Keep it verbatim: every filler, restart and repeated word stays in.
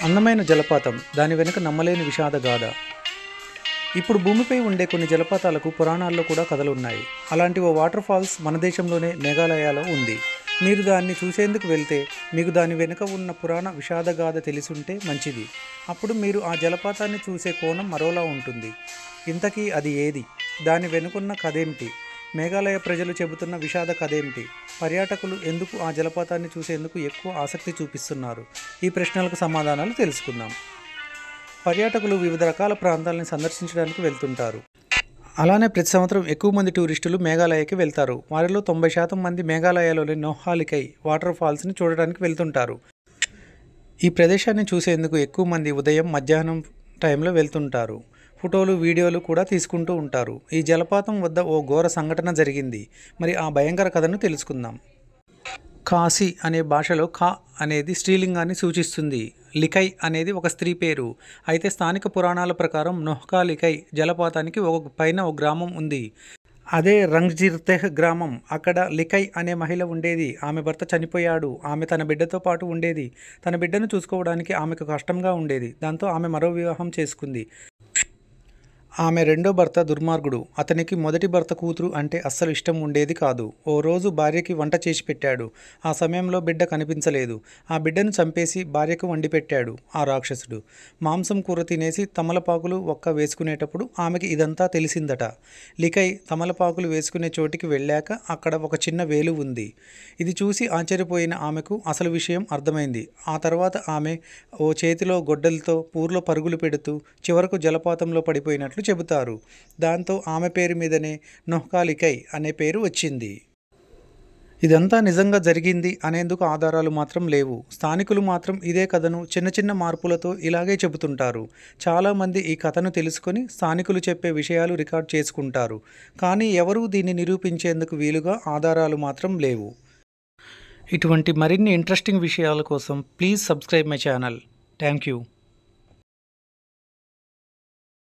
అందమైన జలపాతం, దాని వెనుక నమ్మలేని విషాద గాథ. ఇప్పుడు భూమిపై ఉండే కొన్ని జలపాతాలకు పురాణాల్లో కూడా కథలు ఉన్నాయి. అలాంటి ఓ వాటర్ ఫాల్స్ మన దేశంలోనే మేఘాలయలో ఉంది. మీరు దాన్ని చూసేందుకు వెళ్తే మీకు దాని వెనుక ఉన్న పురాణ విషాద గాథ తెలిసుంటే మంచిది. అప్పుడు మీరు ఆ జలపాతాన్ని చూసే కోణం మరోలా ఉంటుంది. ఇంతకీ అది ఏది? దాని వెనుకున్న కథేమిటి? మేఘాలయ ప్రజలు చెబుతున్న విషాద కథేమిటి? పర్యాటకులు ఎందుకు ఆ జలపాతాన్ని చూసేందుకు ఎక్కువ ఆసక్తి చూపిస్తున్నారు? ఈ ప్రశ్నలకు సమాధానాలు తెలుసుకుందాం. పర్యాటకులు వివిధ రకాల ప్రాంతాలను సందర్శించడానికి వెళ్తుంటారు. అలానే ప్రతి సంవత్సరం ఎక్కువ మంది టూరిస్టులు మేఘాలయకి వెళ్తారు. వారిలో తొంభై శాతం మంది మేఘాలయలోని నోహ్లాలికై వాటర్ ఫాల్స్ని చూడడానికి వెళ్తుంటారు. ఈ ప్రదేశాన్ని చూసేందుకు ఎక్కువ మంది ఉదయం, మధ్యాహ్నం టైంలో వెళ్తుంటారు. ఫోటోలు, వీడియోలు కూడా తీసుకుంటూ ఉంటారు. ఈ జలపాతం వద్ద ఓ ఘోర సంఘటన జరిగింది. మరి ఆ భయంకర కథను తెలుసుకుందాం. కాశీ అనే భాషలో ఖా అనేది స్త్రీలింగాన్ని సూచిస్తుంది. లికై అనేది ఒక స్త్రీ పేరు. అయితే స్థానిక పురాణాల ప్రకారం నోహ్లాలికై జలపాతానికి ఒక పైన ఒక గ్రామం ఉంది. అదే రంగ్జిర్తెహ్ గ్రామం. అక్కడ లికై అనే మహిళ ఉండేది. ఆమె భర్త చనిపోయాడు. ఆమె తన బిడ్డతో పాటు ఉండేది. తన బిడ్డను చూసుకోవడానికి ఆమెకు కష్టంగా ఉండేది. దాంతో ఆమె మరో వివాహం చేసుకుంది. ఆమె రెండో భర్త దుర్మార్గుడు. అతనికి మొదటి భర్త కూతురు అంటే అస్సలు ఇష్టం ఉండేది కాదు. ఓ రోజు భార్యకి వంట చేసి పెట్టాడు. ఆ సమయంలో బిడ్డ కనిపించలేదు. ఆ బిడ్డను చంపేసి భార్యకు వండి పెట్టాడు ఆ రాక్షసుడు. మాంసం కూర తినేసి తమలపాకులు ఒక్క వేసుకునేటప్పుడు ఆమెకి ఇదంతా తెలిసిందట. లికై తమలపాకులు వేసుకునే చోటికి వెళ్ళాక అక్కడ ఒక చిన్న వేలు ఉంది. ఇది చూసి ఆశ్చర్యపోయిన ఆమెకు అసలు విషయం అర్థమైంది. ఆ తర్వాత ఆమె ఓ చేతిలో గొడ్డలతో ఊర్లో పరుగులు పెడుతూ చివరకు జలపాతంలో పడిపోయినట్లు చెబుతారు. దాంతో ఆమె పేరు మీదనే నోహ్లాలికై అనే పేరు వచ్చింది. ఇదంతా నిజంగా జరిగింది అనేందుకు ఆధారాలు మాత్రం లేవు. స్థానికులు మాత్రం ఇదే కథను చిన్న చిన్న మార్పులతో ఇలాగే చెబుతుంటారు. చాలామంది ఈ కథను తెలుసుకొని స్థానికులు చెప్పే విషయాలు రికార్డ్ చేసుకుంటారు. కానీ ఎవరూ దీన్ని నిరూపించేందుకు వీలుగా ఆధారాలు మాత్రం లేవు. ఇటువంటి మరిన్ని ఇంట్రెస్టింగ్ విషయాల కోసం please subscribe my channel. Thank you.